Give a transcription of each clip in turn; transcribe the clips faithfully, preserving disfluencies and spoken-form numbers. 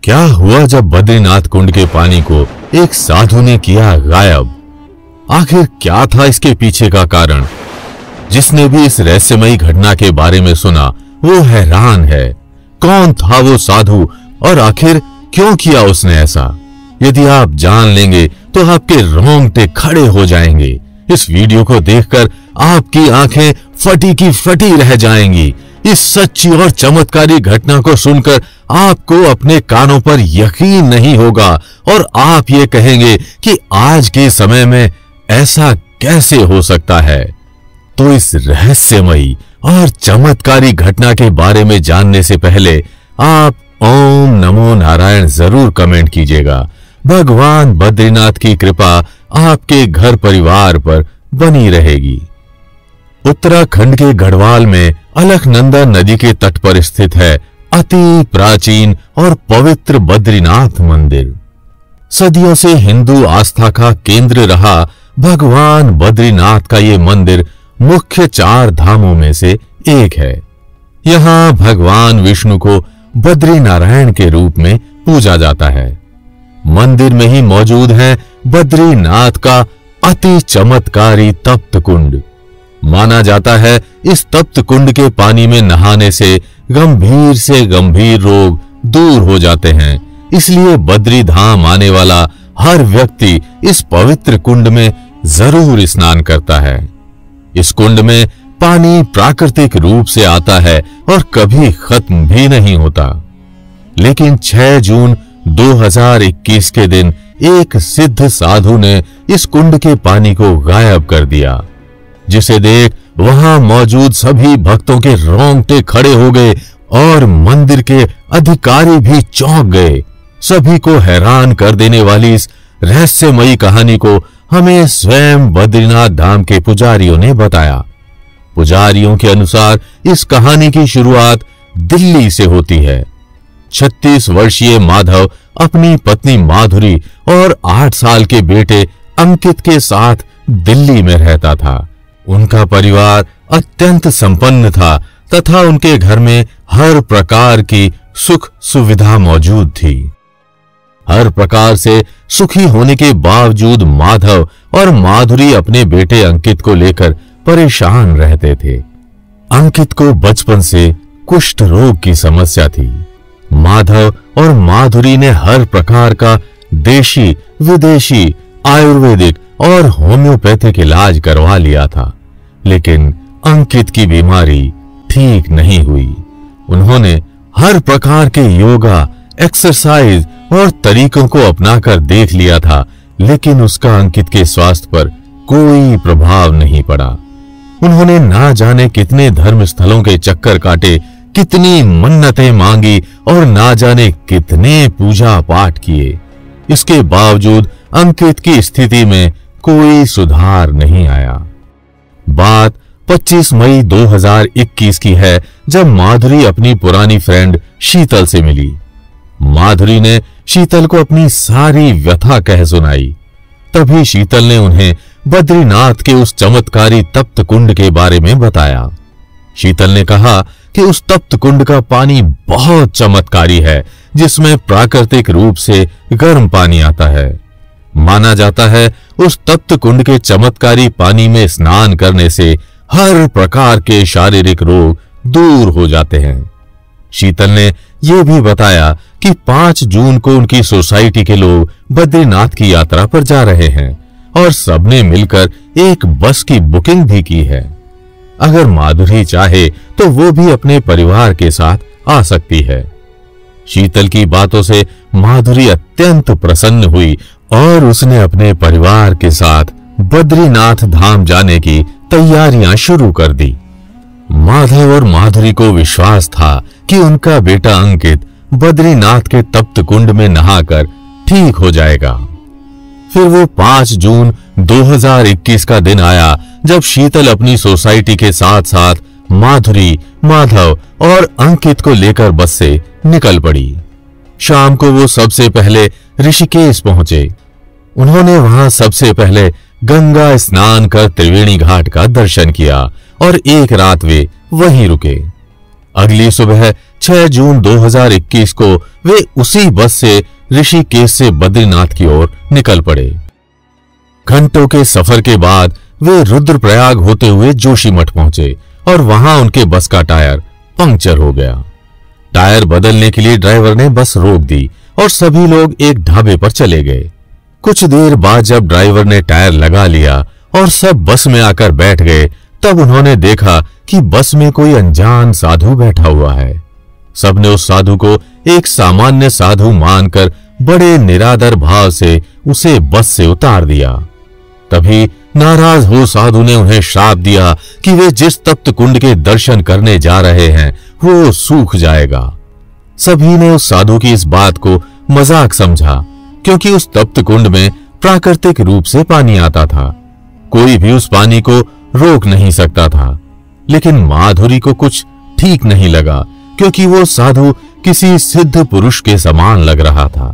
क्या हुआ जब बद्रीनाथ कुंड के पानी को एक साधु ने किया गायब? आखिर क्या था इसके पीछे का कारण? जिसने भी इस रहस्यमयी घटना के बारे में सुना वो हैरान है। कौन था वो साधु और आखिर क्यों किया उसने ऐसा? यदि आप जान लेंगे तो आपके रोंगटे खड़े हो जाएंगे। इस वीडियो को देखकर आपकी आंखें फटी की फटी रह जाएंगी। इस सच्ची और चमत्कारी घटना को सुनकर आपको अपने कानों पर यकीन नहीं होगा और आप ये कहेंगे कि आज के समय में ऐसा कैसे हो सकता है। तो इस रहस्यमयी और चमत्कारी घटना के बारे में जानने से पहले आप ओम नमो नारायण जरूर कमेंट कीजिएगा। भगवान बद्रीनाथ की कृपा आपके घर परिवार पर बनी रहेगी। उत्तराखंड के गढ़वाल में अलकनंदा नदी के तट पर स्थित है अति प्राचीन और पवित्र बद्रीनाथ मंदिर। सदियों से हिंदू आस्था का केंद्र रहा भगवान बद्रीनाथ का ये मंदिर मुख्य चार धामों में से एक है। यहाँ भगवान विष्णु को बद्री नारायण के रूप में पूजा जाता है। मंदिर में ही मौजूद है बद्रीनाथ का अति चमत्कारी तप्त कुंड। माना जाता है इस तप्त कुंड के पानी में नहाने से गंभीर से गंभीर रोग दूर हो जाते हैं। इसलिए बद्री धाम आने वाला हर व्यक्ति इस पवित्र कुंड में जरूर स्नान करता है। इस कुंड में पानी प्राकृतिक रूप से आता है और कभी खत्म भी नहीं होता। लेकिन छह जून दो हज़ार इक्कीस के दिन एक सिद्ध साधु ने इस कुंड के पानी को गायब कर दिया, जिसे देख वहां मौजूद सभी भक्तों के रोंगटे खड़े हो गए और मंदिर के अधिकारी भी चौंक गए। सभी को हैरान कर देने वाली इस रहस्यमयी कहानी को हमें स्वयं बद्रीनाथ धाम के पुजारियों ने बताया। पुजारियों के अनुसार इस कहानी की शुरुआत दिल्ली से होती है। छत्तीस वर्षीय माधव अपनी पत्नी माधुरी और आठ साल के बेटे अंकित के साथ दिल्ली में रहता था। उनका परिवार अत्यंत संपन्न था तथा उनके घर में हर प्रकार की सुख सुविधा मौजूद थी। हर प्रकार से सुखी होने के बावजूद माधव और माधुरी अपने बेटे अंकित को लेकर परेशान रहते थे। अंकित को बचपन से कुष्ठ रोग की समस्या थी। माधव और माधुरी ने हर प्रकार का देशी, विदेशी, आयुर्वेदिक और होम्योपैथिक इलाज करवा लिया था, लेकिन अंकित की बीमारी ठीक नहीं हुई। उन्होंने हर प्रकार के योगा, एक्सरसाइज और तरीकों को अपनाकर देख लिया था, लेकिन उसका अंकित के स्वास्थ्य पर कोई प्रभाव नहीं पड़ा। उन्होंने ना जाने कितने धर्म स्थलों के चक्कर काटे, कितनी मन्नतें मांगी और ना जाने कितने पूजा पाठ किए। इसके बावजूद अंकित की स्थिति में कोई सुधार नहीं आया। बात पच्चीस मई दो हज़ार इक्कीस की है, जब माधुरी अपनी पुरानी फ्रेंड शीतल से मिली। माधुरी ने शीतल को अपनी सारी व्यथा कह सुनाई। तभी शीतल ने उन्हें बद्रीनाथ के उस चमत्कारी तप्त कुंड के बारे में बताया। शीतल ने कहा कि उस तप्त कुंड का पानी बहुत चमत्कारी है, जिसमें प्राकृतिक रूप से गर्म पानी आता है। माना जाता है उस तप्त कुंड के चमत्कारी पानी में स्नान करने से हर प्रकार के शारीरिक रोग दूर हो जाते हैं। शीतल ने यह भी बताया कि पांच जून को उनकी सोसाइटी के लोग बद्रीनाथ की यात्रा पर जा रहे हैं और सबने मिलकर एक बस की बुकिंग भी की है। अगर माधुरी चाहे तो वो भी अपने परिवार के साथ आ सकती है। शीतल की बातों से माधुरी अत्यंत प्रसन्न हुई और उसने अपने परिवार के साथ बद्रीनाथ धाम जाने की तैयारियां शुरू कर दी। माधव और माधुरी को विश्वास था कि उनका बेटा अंकित बद्रीनाथ के तप्त कुंड में नहाकर ठीक हो जाएगा। फिर वो पांच जून दो हज़ार इक्कीस का दिन आया, जब शीतल अपनी सोसाइटी के साथ साथ माधुरी, माधव और अंकित को लेकर बस से निकल पड़ी। शाम को वो सबसे पहले ऋषिकेश पहुंचे। उन्होंने वहां सबसे पहले गंगा स्नान कर त्रिवेणी घाट का दर्शन किया और एक रात वे वहीं रुके। अगली सुबह छह जून दो हज़ार इक्कीस को वे उसी बस से ऋषिकेश से बद्रीनाथ की ओर निकल पड़े। घंटों के सफर के बाद वे रुद्रप्रयाग होते हुए जोशीमठ पहुंचे और वहां उनके बस का टायर पंक्चर हो गया। टायर बदलने के लिए ड्राइवर ने बस रोक दी और सभी लोग एक ढाबे पर चले गए। कुछ देर बाद जब ड्राइवर ने टायर लगा लिया और सब बस में आकर बैठ गए, तब उन्होंने देखा कि बस में कोई अनजान साधु बैठा हुआ है। सबने उस साधु को एक सामान्य साधु मानकर बड़े निरादर भाव से उसे बस से उतार दिया। तभी नाराज हो साधु ने उन्हें श्राप दिया कि वे जिस तप्त कुंड के दर्शन करने जा रहे हैं वो सूख जाएगा। सभी ने उस साधु की इस बात को मजाक समझा, क्योंकि उस तप्त कुंड में प्राकृतिक रूप से पानी आता था। कोई भी उस पानी को रोक नहीं सकता था। लेकिन माधुरी को कुछ ठीक नहीं लगा, क्योंकि वो साधु किसी सिद्ध पुरुष के समान लग रहा था।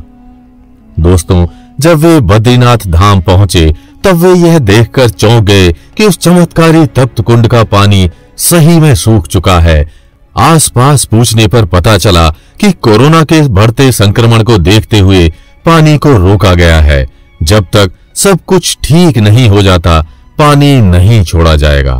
दोस्तों, जब वे बद्रीनाथ धाम पहुंचे तब वे यह देखकर चौंक गए कि उस चमत्कारी तप्त कुंड का पानी सही में सूख चुका है। आसपास पूछने पर पता चला कि कोरोना के बढ़ते संक्रमण को देखते हुए पानी को रोका गया है। जब तक सब कुछ ठीक नहीं हो जाता, पानी नहीं छोड़ा जाएगा।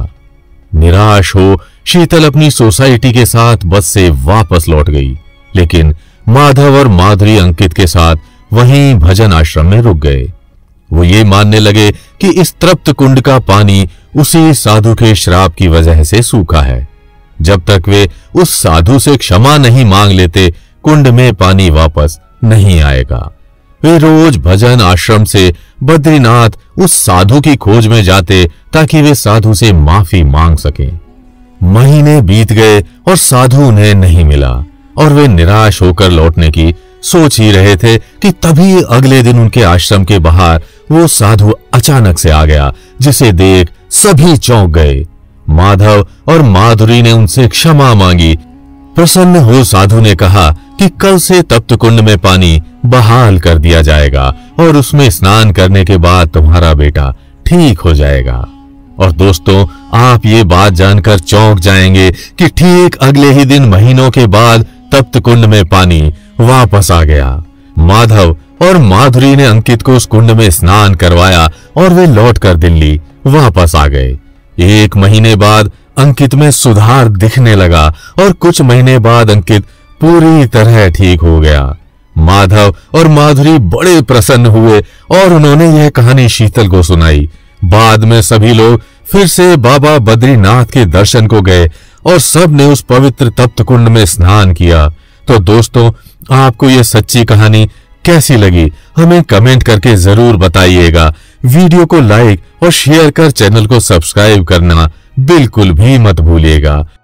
निराश हो शीतल अपनी सोसाइटी के साथ बस से वापस लौट गई, लेकिन माधव और माधुरी अंकित के साथ वहीं भजन आश्रम में रुक गए। वो ये मानने लगे कि इस तप्त कुंड का पानी उसी साधु के श्राप की वजह से सूखा है। जब तक वे उस साधु से क्षमा नहीं मांग लेते, कुंड में पानी वापस नहीं आएगा। वे रोज भजन आश्रम से बद्रीनाथ उस साधु की खोज में जाते ताकि वे साधु से माफी मांग सकें। महीने बीत गए और साधु उन्हें नहीं मिला और वे निराश होकर लौटने की सोच ही रहे थे कि तभी अगले दिन उनके आश्रम के बाहर वो साधु अचानक से आ गया, जिसे देख सभी चौंक गए। माधव और माधुरी ने उनसे क्षमा मांगी। प्रसन्न हो साधु ने कहा कि कल से तप्त कुंड में पानी बहाल कर दिया जाएगा और उसमें स्नान करने के बाद तुम्हारा बेटा ठीक हो जाएगा। और दोस्तों, आप ये बात जानकर चौंक जाएंगे कि ठीक अगले ही दिन महीनों के बाद तप्त कुंड में पानी वापस आ गया। माधव और माधुरी ने अंकित को उस कुंड में स्नान करवाया और वे लौटकर दिल्ली वापस आ गए। एक महीने बाद अंकित में सुधार दिखने लगा और कुछ महीने बाद अंकित पूरी तरह ठीक हो गया। माधव और माधुरी बड़े प्रसन्न हुए और उन्होंने यह कहानी शीतल को सुनाई। बाद में सभी लोग फिर से बाबा बद्रीनाथ के दर्शन को गए और सब ने उस पवित्र तप्त कुंड में स्नान किया। तो दोस्तों, आपको यह सच्ची कहानी कैसी लगी हमें कमेंट करके जरूर बताइएगा। वीडियो को लाइक और शेयर कर चैनल को सब्सक्राइब करना बिल्कुल भी मत भूलिएगा।